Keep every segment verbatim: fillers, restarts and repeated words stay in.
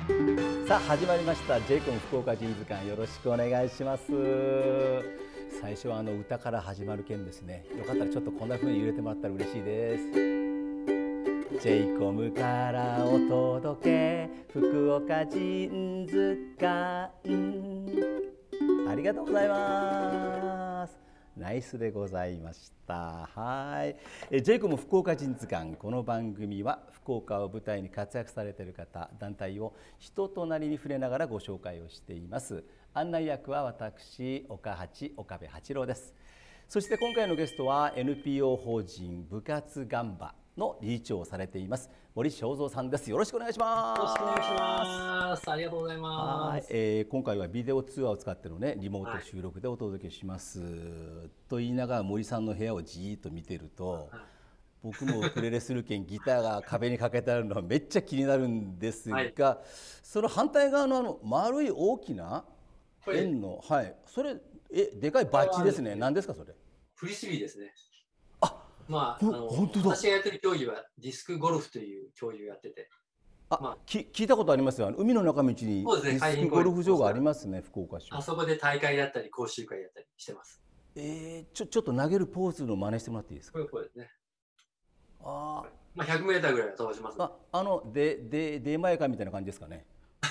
さあ始まりました ジェイコム 福岡人図鑑、よろしくお願いします。最初はあの歌から始まる件ですね。よかったらちょっとこんな風に揺れてもらったら嬉しいです。 ジェイコム からお届け福岡人図鑑、ありがとうございます。ナイスでございました。はい。え ジェイコム 福岡人図鑑、この番組は福岡を舞台に活躍されている方、団体を人となりに触れながらご紹介をしています。案内役は私、岡八岡部八郎です。そして今回のゲストは エヌピーオー 法人部活ガンバの理事長をされています森正蔵さんです。よろしくお願いします。 よろしくお願いします。ありがとうございます。 はい、えー、今回はビデオ通話を使ってのねリモート収録でお届けします、はい、と言いながら森さんの部屋をじーっと見てると、はい、僕もウクレレするけんギターが壁にかけてあるのはめっちゃ気になるんですが、はい、その反対側のあの丸い大きな円の、はい、それえでかいバッジですね。何ですかそれ？ フリスビーですね。 あ、 まあ、あの私がやってる競技はディスクゴルフという競技をやってて、 あ、まあ、き聞いたことありますよ。海の中道にディスクゴルフ場がありますね、福岡市。 あそこで大会だったり講習会やったりしてます。 えー、ちょちょっと投げるポーズの真似してもらっていいですか？ これこれですね。 ああ、 まあひゃくメーターぐらいは飛ばします、ね。 あ、あのでで出前館みたいな感じですかね。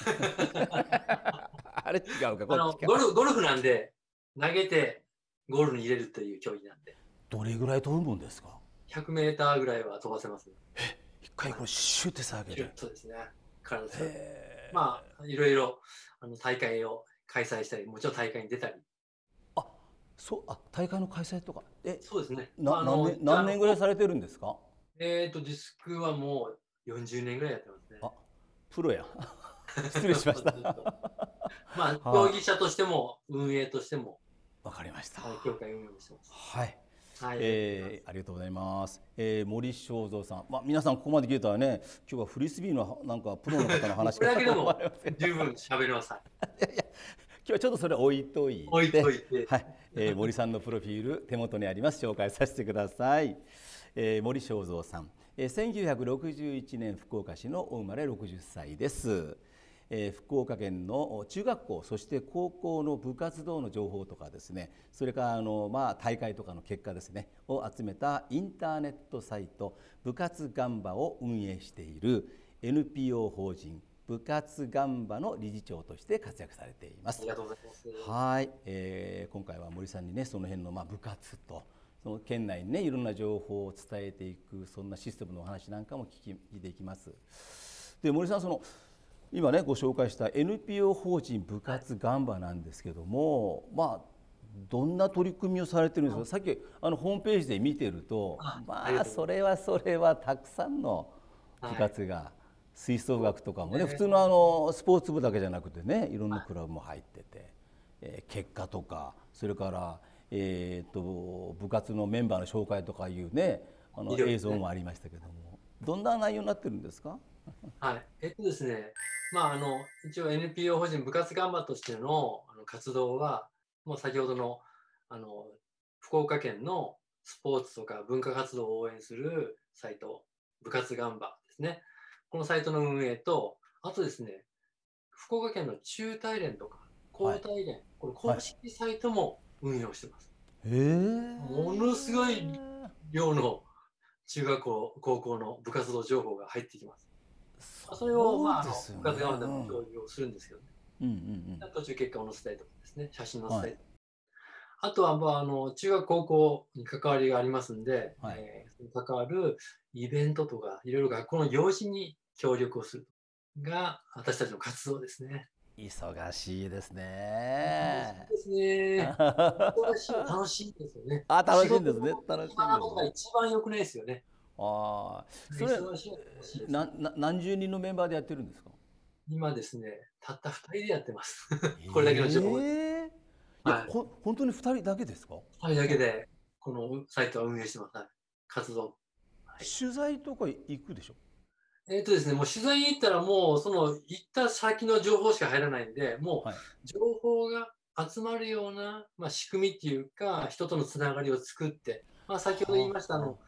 あれ違うか、こあのゴルゴルフなんで投げてゴールに入れるという競技なんで。 どれぐらい飛ぶもんですか？ ひゃくメーターぐらいは飛ばせます、ね。 え、一回これシュッて下げる。 そうですね。体まあいろいろあの大会を開催したり、もちろん大会に出たり。 あ、そう、あ、大会の開催とか。え、 そうですね。 な、何年何年ぐらいされてるんですか？ えっとディスクはもうよんじゅうねんぐらいやってますね。 あ、プロや。失礼しました。 まあ競技者としても運営としても。 わかりました。 協会運営をしてます。 はい。はい、えー、ありがとうございます。えー、森正蔵さん、まあ皆さんここまで聞いたらね、今日はフリスビーのなんかプロの方の話が。これだけでも十分喋れます。 いやいや、今日はちょっとそれ置いといて、 置いといて、 はい、えー、森さんのプロフィール手元にあります。紹介させてください。えー、森正蔵さん、えー、せんきゅうひゃくろくじゅういちねん福岡市のお生まれろくじゅっさいです。えー、福岡県の中学校そして高校の部活動の情報とかですね、それからあの、まあ、大会とかの結果ですねを集めたインターネットサイト部活ガンバを運営している エヌピーオー 法人部活ガンバの理事長として活躍されています。 ありがとうございます。 はい、えー、今回は森さんにねその辺のまあ部活とその県内にねいろんな情報を伝えていくそんなシステムのお話なんかも聞いていきます。で森さん、その今ねご紹介した エヌピーオー 法人部活ガンバなんですけども、まあどんな取り組みをされてるんですか？さっきあのホームページで見てると、まあそれはそれはたくさんの部活が、吹奏楽とかもね普通のあのスポーツ部だけじゃなくてねいろんなクラブも入ってて、えー、結果とかそれからえっと部活のメンバーの紹介とかいうねあの映像もありましたけども、どんな内容になってるんですか？ はい、えっとですね、まああの一応 エヌピーオー 法人部活ガンバとしてのあの活動はもう先ほどのあの福岡県のスポーツとか文化活動を応援するサイト部活ガンバですね。このサイトの運営と、あとですね、福岡県の中大連とか高大連、はい、これ公式サイトも運営をしてます。 へー、 ものすごい量の中学校高校の部活動情報が入ってきます。それを、まあ、部活ガンバでも共有をするんですけどね。途中結果を載せたりとかですね、写真載せたりとか。はい、あとは、まあ、あの中学高校に関わりがありますんで、はい、えー、関わるイベントとかいろいろ学校の行事に協力をするが私たちの活動ですね。 忙しいですね。 忙しいですね。忙しい、楽しいですよね。 あ、楽しいんですね。楽しいんです。 今のことが一番良くないですよね。 ああ、それなな何十人のメンバーでやってるんですか？ 今ですね、たったふたりでやってます。これだけの情報。 えー、いや、はい、ほ本当にふたりだけですか？ ふたりだけでこのサイトは運営してます。はい、活動。 はい、取材とか行くでしょ？ えっとですね、もう取材に行ったらもうその行った先の情報しか入らないんで、もう情報が集まるような、まあ、仕組みっていうか人とのつながりを作って、まあ、先ほど言いましたあの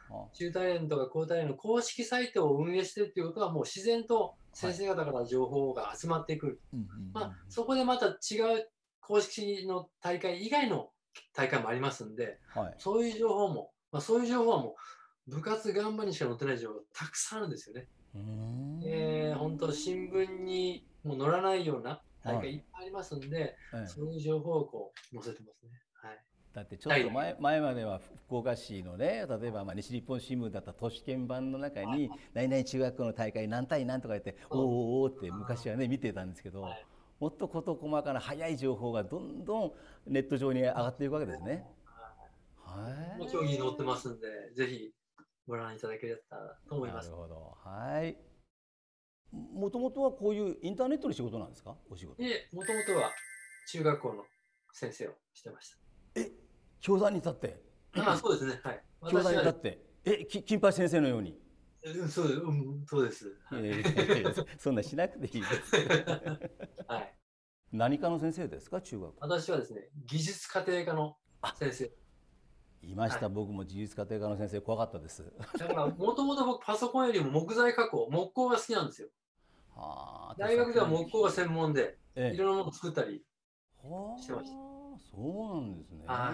中大連とか高大連の公式サイトを運営してるっていうことは、もう自然と先生方から情報が集まってくる。まあ、そこでまた違う公式の大会以外の大会もありますんで、はい、そういう情報も、まあ、そういう情報はもう部活頑張りにしか載ってない情報がたくさんあるんですよね。えー、本当新聞にも載らないような大会いっぱいありますんで、はい、そういう情報をこう載せてますね。はい、 だってちょっと 前, 前までは福岡市のね、例えばまあ西日本新聞だった都市圏版の中に何々中学校の大会何対何とか言っておーおーって昔はね見てたんですけど、はい、もっと事細かな早い情報がどんどんネット上に上がっていくわけですね。 はい。競技に載ってますんで、ぜひご覧いただけたらと思います。 なるほど。はい。もともとはこういうインターネットの仕事なんですか、お仕事？ いえ、もともとは中学校の先生をしてました。 え、教壇に立って？ ああ、そうですね。はい。 教壇に立って、え、き金八先生のように？ うん、そう、うん、そうです。 はい、いやいやいやそんなしなくていいです。はい。何科の先生ですか、中学？ 私はですね、技術家庭科の先生。 いました、はい、僕も技術家庭科の先生怖かったです。 だからもともと僕パソコンよりも木材加工、木工が好きなんですよ。大学では木工が専門で、ええ、いろんなものを作ったりしてました。 そうなんですね。はい、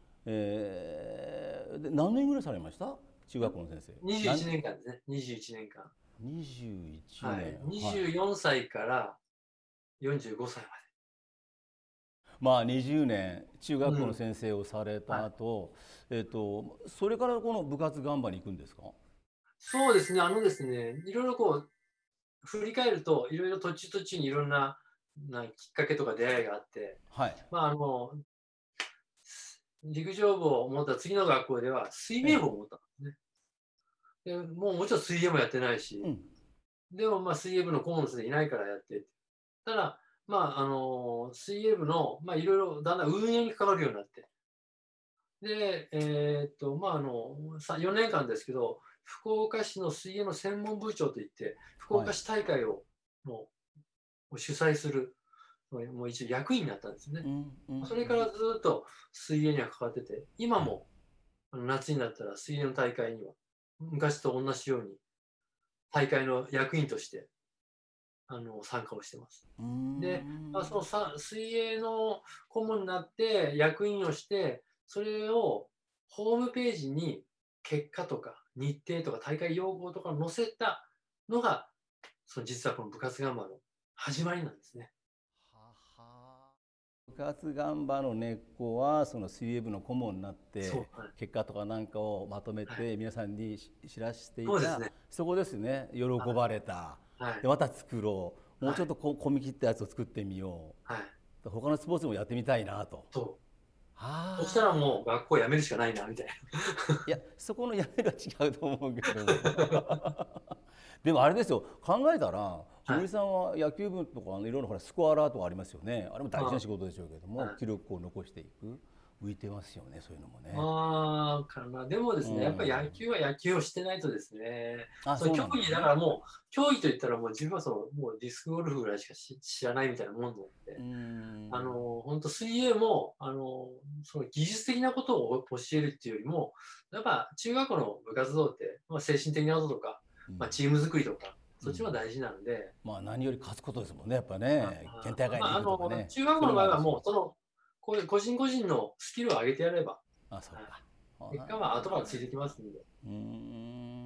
えー、で何年ぐらいされました、中学校の先生？ にじゅういちねんかんですね。にじゅういちねんかん。 にじゅういちねん、はい、 にじゅうよんさいからよんじゅうごさいまで。 まあにじゅうねん中学校の先生をされた後、うん、はい、えっとそれからこの部活ガンバに行くんですか？ そうですね、あのですね、いろいろこう振り返ると、いろいろ途中途中にいろんななきっかけとか出会いがあって、はい、まああの陸上部を持った次の学校では水泳部を持ったんですね。でもうもちろん水泳もやってないし、うん、でもまあ水泳部の顧問の先生いないからやって、ただまああの水泳部のまあいろいろだんだん運営に関わるようになって、でえー、っとまああのよねんかんですけど、福岡市の水泳の専門部長といって福岡市大会をもう主催する、もう一応役員になったんですね。うんうん、それからずっと水泳には関わってて、今も夏になったら水泳の大会には昔と同じように大会の役員としてあの参加をしてます。で、まあ、そのさ水泳の顧問になって役員をして、それをホームページに結果とか日程とか大会要項とか載せたのが、その実はこの部活ガンバの始まりなんですね。 はは。部活ガンバの根っこはその水泳部の顧問になって、はい、結果とかなんかをまとめて皆さんに知らせていた、はい、そ, ね、そこですね、喜ばれた、はい、でまた作ろう、もうちょっとこ込み切ったやつを作ってみよう、はい、他のスポーツもやってみたいなと。 そうそしたらもう学校辞めるしかないなみたいな。 いやそこの辞めるは違うと思うけどもでもあれですよ、考えたら森さんは野球部とかいろいろほらスコアラーとかありますよね。あれも大事な仕事でしょうけども、記録を残していく、向いてますよね、そういうのもね。 ああ、かな。でもですね、やっぱり野球は野球をしてないとですね、その競技だからもう、競技といったらもう自分はそのもうディスクゴルフぐらいしか知らないみたいなもんなので、あの本当水泳もあのその技術的なことを教えるっていうよりも、やっぱ中学校の部活動って、まあ、精神的なこととか、まあ、チーム作りとか、そっちは大事なんで、 うん、まあ何より勝つことですもんね、やっぱね。県大会に行くとかね。まあ、 中学校の場合はもうそのこういう個人個人のスキルを上げてやれば、あ、そうか、はい、結果は後からついてきますんで。うん。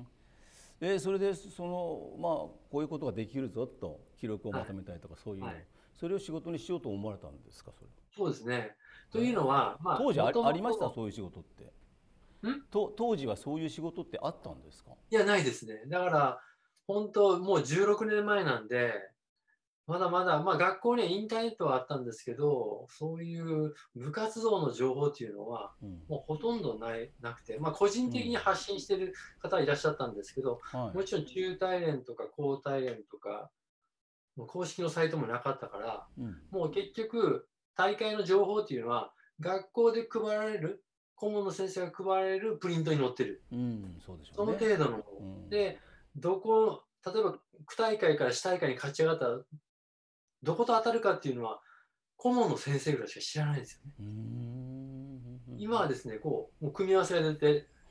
えー、それでそのまあこういうことができるぞと記録をまとめたりとか、はい、そういうの、はい、それを仕事にしようと思われたんですか、それ？ そうですね。というのは、 まあ、当時ありました、そういう仕事って？んと当時はそういう仕事ってあったんですか？ いや、ないですね。だから本当もうじゅうろくねんまえなんで、まだまだ、まあ、学校にはインターネットはあったんですけど、そういう部活動の情報っていうのは、もうほとんどない、なくて、まあ、個人的に発信している方いらっしゃったんですけど、うん、もちろん中大連とか高大連とか、公式のサイトもなかったから、うん、もう結局、大会の情報っていうのは、学校で配られる、顧問の先生が配られるプリントに載ってる。うん、そうでしょうね。その程度のもの。うん、で、どこ、例えば区大会から市大会に勝ち上がったら、どこと当たるかっていうのは顧問の先生ぐらいしか知らないんですよね。今はですね、こうもう組み合わせが出て、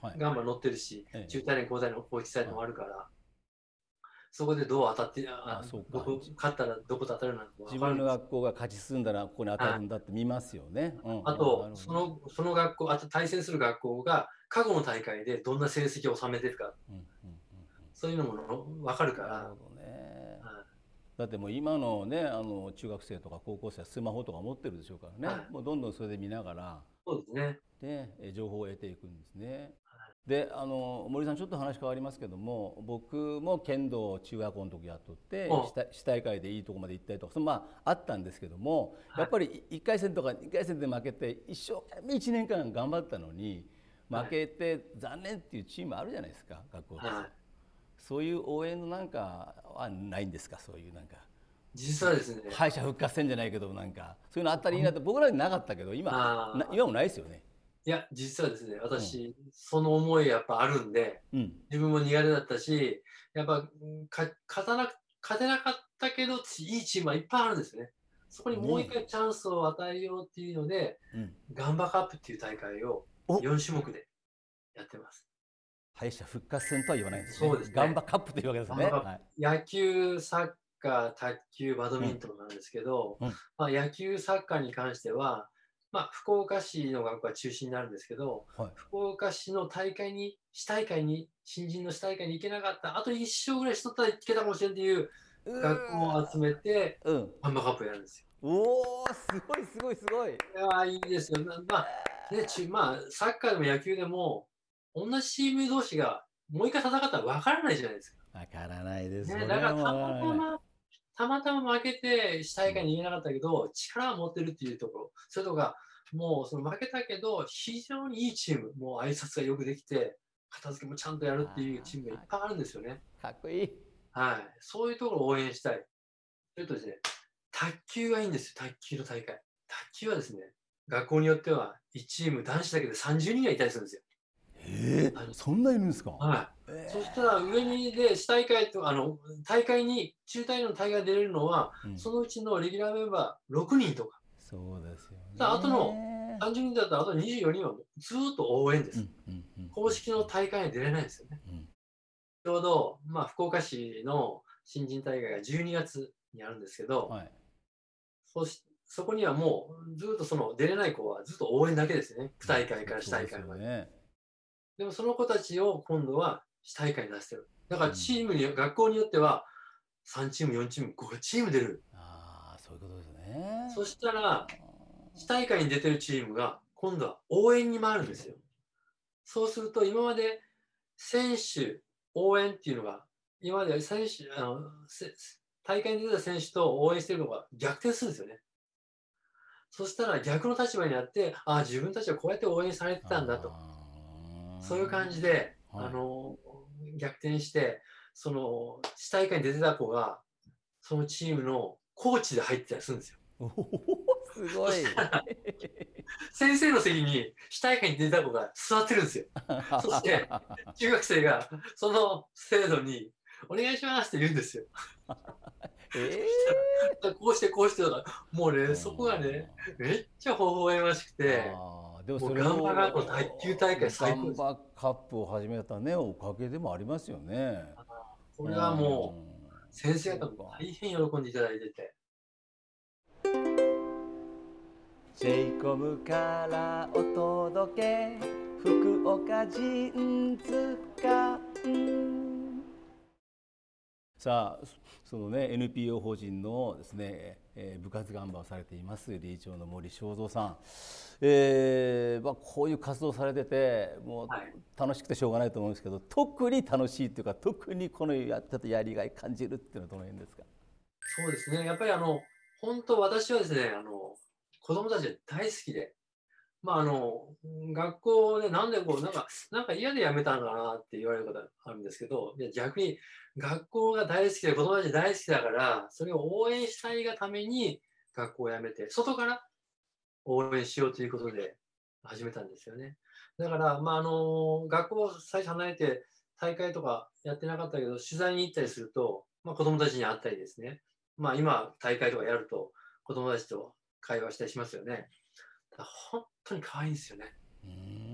ガンバ乗ってるし、中大連、高大連、高知サイトもあるから、そこでどう当たって、あどこ勝ったらどこと当たるなんて分かるんです。 自分の学校が勝ち進んだらここに当たるんだって見ますよね。 あと、そのその学校、あと対戦する学校が過去の大会でどんな成績を収めてるか、そういうのも分かるから。なるほどね。 だってもう今のね、あの中学生とか高校生はスマホとか持ってるでしょうからね、はい、もうどんどんそれで見ながら、 そうですね。 で情報を得ていくんですね。で、あの森さんちょっと話変わりますけども、僕も剣道中学校の時やっとって市大会でいいとこまで行ったりとか、そのまああったんですけども、やっぱりいっかい戦とかにかい戦で負けて一生懸命いちねんかん頑張ったのに負けて残念っていうチームあるじゃないですか、学校とか。そういう応援のなんかはないんですか、そういうなんか。 実はですね、 敗者復活戦じゃないけど、なんかそういうのあったらいいなって僕らになかったけど、今今もないですよね。 いや、実はですね、私、うん、その思いやっぱあるんで、うん、自分も苦手だったし、やっぱか勝たな勝てなかったけど、いいチームはいっぱいあるんですよね。そこにもう一回チャンスを与えようっていうので、ね、ガンバカップっていう大会をよん種目でやってます。 敗者復活戦とは言わないんですね。 そうですね。 ガンバカップというわけですね。 はい、野球、サッカー、卓球、バドミントンなんですけど、うんうん、まあ、野球、サッカーに関しては、まあ、福岡市の学校が中心になるんですけど、はい、福岡市の大会に、市大会に、新人の市大会に行けなかった、あといっ勝ぐらいしとったらいけたかもしれんっていう学校を集めて、ガンバカップやるんですよ。 おー、すごいすごいすごい。いやいいですよ。まあ、ね、まあ、サッカーでも野球でも、同じチーム同士がもう一回戦ったら分からないじゃないですか。 分からないですね。だからたまたま、たまたま負けて市大会に行けなかったけど、うん、力を持ってるっていうところ、それとか、もうその負けたけど、非常にいいチーム、もう挨拶がよくできて、片付けもちゃんとやるっていうチームがいっぱいあるんですよね。 かっこいい。 はい。そういうところを応援したい。それとですね、卓球がいいんですよ、卓球の大会。卓球はですね、学校によってはいちチーム男子だけでさんじゅうにんがいたりするんですよ。 えー、そんないるんですか。 はい。えー、そしたら上にで市大会とあの大会に中大の大会出れるのは、うん、そのうちのレギュラーメンバーろくにんとか。 そうですよね。 あとのさんじゅうにんだったらあとにじゅうよにんはずっと応援です。公式の大会に出れないんですよね。うん、ちょうど、まあ、福岡市の新人大会がじゅうにがつにあるんですけど、はい、そしそこにはもうずっとその出れない子はずっと応援だけですね。区大会から市大会まで。ね、でもその子たちを今度は市大会に出してる。だからチームに、うん、学校によってはさんチーム、よんチーム、ごチーム出る。 ああ、そういうことですね。 そしたら、市大会に出てるチームが今度は応援に回るんですよ。そうすると今まで選手、応援っていうのが、今まで選手、あの大会に出た選手と応援してるのが逆転するんですよね。そしたら逆の立場になって、ああ、自分たちはこうやって応援されてたんだと。そういう感じで、はい、あの逆転して、その市大会に出てた子が、そのチームのコーチで入ってたりするんですよ。 すごい。 先生の席に市大会に出た子が座ってるんですよ。そして中学生がその制度にお願いしますって言うんですよ。えー、こうしてこうしてとか、もうね、そこがね、めっちゃ微笑ましくて、 でもそれもガンバカップ卓球大会最高です。 ガンバカップを始めたね、おかげでもありますよね。 これはもう先生方も大変喜んでいただいてて。 ジェイコムからお届け、福岡人図鑑。さあ、そのね エヌピーオー 法人のですね、えー、部活ガンバをされています理事長の森正蔵さん、えーまあ、こういう活動されててもう楽しくてしょうがないと思うんですけど、はい、特に楽しいというか特にこのやっててやりがい感じるっていうのはどの辺ですか。 そうですね、やっぱりあの本当私はですね、あの子供たち大好きで、まああの学校でなんでこうなんかなんか嫌で辞めたんかなって言われることあるんですけど、いや逆に学校が大好きで子供たち大好きだからそれを応援したいがために学校を辞めて外から応援しようということで始めたんですよね。だからまああの学校を最初離れて大会とかやってなかったけど取材に行ったりすると、まあ、子供たちに会ったりですね、まあ今大会とかやると子供たちと会話したりしますよね。本当に可愛いんですよね。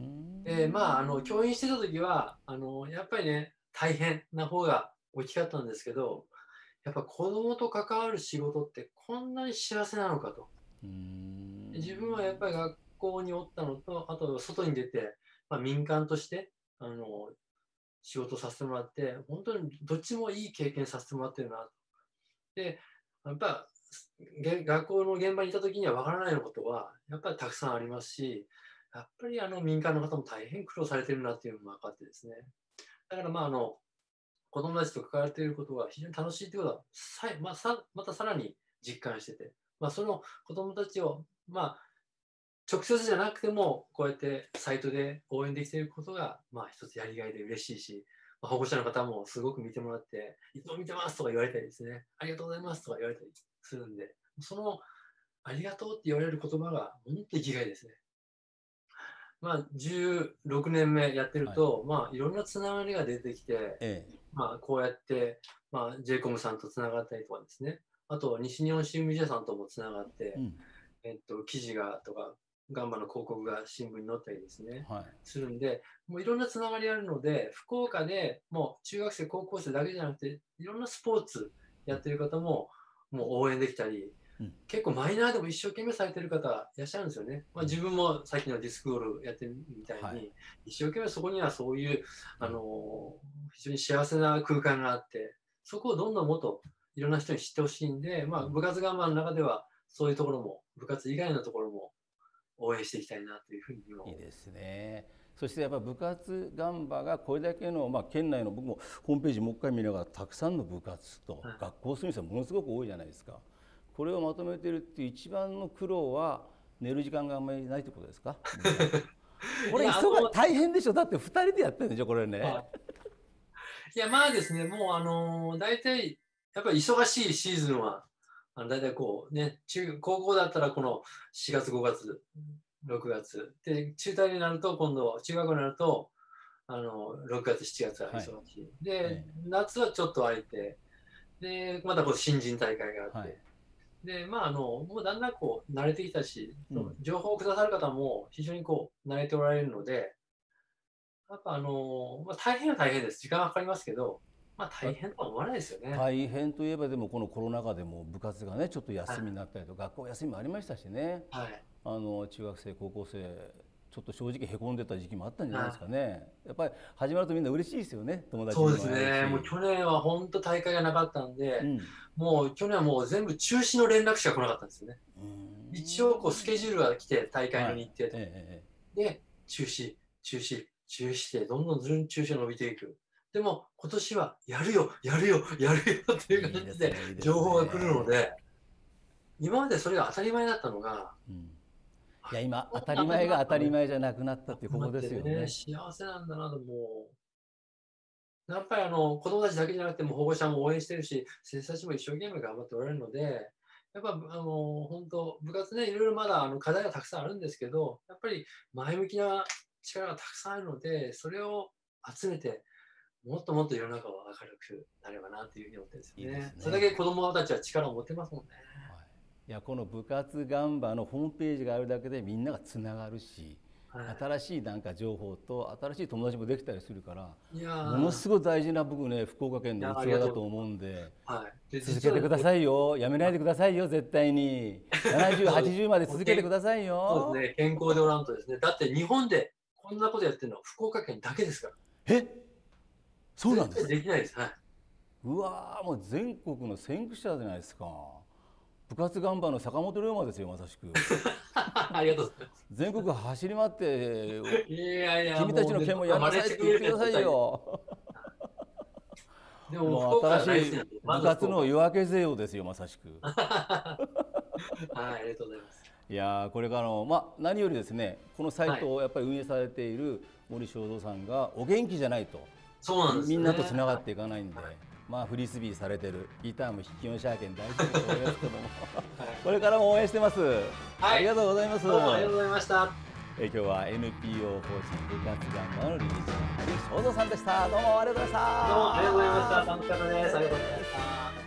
えー、まああの教員してた時はあのやっぱりね大変な方が大きかったんですけど、やっぱ子供と関わる仕事ってこんなに幸せなのかと。 うーん、 自分はやっぱり学校におったのと、あと外に出て、まあ、民間としてあの仕事させてもらって、本当にどっちもいい経験させてもらってるなと。で、やっぱ学校の現場にいた時には分からないようなことはやっぱりたくさんありますし、やっぱりあの民間の方も大変苦労されてるなっていうのも分かってですね。だからまああの子供たちと関われていることが非常に楽しいということはさ、まあ、さまたさらに実感してて、まあ、その子供たちを、まあ、直接じゃなくてもこうやってサイトで応援できていることが、まあ、一つやりがいで嬉しいし、まあ、保護者の方もすごく見てもらって「いつも見てます」とか言われたりですね「ありがとうございます」とか言われたりするんで、その「ありがとう」って言われる言葉が本当に生きがいですね。まあ、じゅうろくねんめやってると、はい、まあ、いろんなつながりが出てきて、ええ、まあ、こうやって、まあ、ジェイコム さんとつながったりとかですね、あと西日本新聞社さんともつながって、うん、えっと、記事がとかガンバの広告が新聞に載ったりですね、はい、するんで、もういろんなつながりあるので、福岡でもう中学生高校生だけじゃなくていろんなスポーツやってる方ももう応援できたり、うん、結構マイナーでも一生懸命されてる方いらっしゃるんですよね。まあ、自分もさっきのディスクゴールやってるみたいに、はい、一生懸命そこにはそういう、あのー、非常に幸せな空間があって、そこをどんどんもっといろんな人に知ってほしいんで、まあ、部活ガンバの中ではそういうところも部活以外のところも応援していきたいなというふうに思います。 いいですね。そしてやっぱ部活ガンバがこれだけの、まあ、県内の僕もホームページもう一回見ながらたくさんの部活と学校数人はものすごく多いじゃないですか。これをまとめてるっていう一番の苦労は寝る時間があんまりないってことですか？これ忙が大変でしょ。だってふたりでやってるんでしょこれね。 はい、いやまあですね、もうあのー、大体やっぱり忙しいシーズンは大体こうね、中高校だったらこのしがつごがつろくがつで、中退になると今度中学校になるとあのろくがつしちがつは忙しい、はい、で、はい、夏はちょっと空いて、でまたこう新人大会があって、はい、でまああのもうだんだんこう慣れてきたし、うん、情報をくださる方も非常にこう慣れておられるので、やっぱあの、まあ、大変は大変です。時間はかかりますけど、まあ大変とは思わないですよね。 大変といえばでもこのコロナ禍でも部活がねちょっと休みになったりと、はい、学校休みもありましたしね、はい、あの中学生高校生ちょっと正直へこんでた時期もあったんじゃないですかね、はい、やっぱり始まるとみんな嬉しいですよね、友達にも。そうですね、もう去年は本当大会がなかったんで、うん、もう去年はもう全部中止の連絡しか来なかったんですよね。一応こうスケジュールが来て大会の日程と、はい、ええ、で中止中止中止してどんどんずん中止が伸びていく。でも今年はやるよやるよやるよっていう感じで情報が来るので、今までそれが当たり前だったのが、 うん、いや今当たり前が当たり前じゃなくなったっていうここですよね。 幸せなんだなと。もうやっぱりあの子供たちだけじゃなくても保護者も応援してるし、先生たちも一生懸命頑張っておられるので、やっぱあの本当部活ね、いろいろまだあの課題がたくさんあるんですけど、やっぱり前向きな力がたくさんあるので、それを集めてもっともっと世の中を明るくなればなというふうに思ってるんですよね。いいですね。それだけ子どもたちは力を持ってますもんね。 はい、いやこの部活ガンバのホームページがあるだけでみんながつながるし、はい、新しいなんか情報と新しい友達もできたりするから、いやものすごい大事な僕ね福岡県の器だと思うんで、はい、続けてくださいよ。やめないでくださいよ絶対に。ななじゅう、はちじゅうまで続けてくださいよ。 そうですね、健康でおらんとですね。だって日本でこんなことやってるのは福岡県だけですから。 えそうなんですか。 できないです。はい。 うわーもう全国の先駆者じゃないですか。部活ガンバの坂本龍馬ですよまさしく。 ありがとうございます。 全国走り回っていやいや君たちの件もやりなさいって言ってくださいよ。でももう新しい部活の夜明け勢よですよまさしく。 はい、ありがとうございます。 いやこれからの、まあ、何よりですねこのサイトをやっぱり運営されている森正蔵さんがお元気じゃないと、 そうなんですね、 みんなとつながっていかないんで、はい、まあフリスビーされてるギターも弾き音シャーケン大事だと思いますけども、はい、これからも応援してます、はい、ありがとうございます。 どうもありがとうございました。 え今日は エヌピーオー 法人部活ガンバの理事長森正蔵さんでした。どうもありがとうございました。 どうもありがとうございました。楽しかったです。ありがとうございました。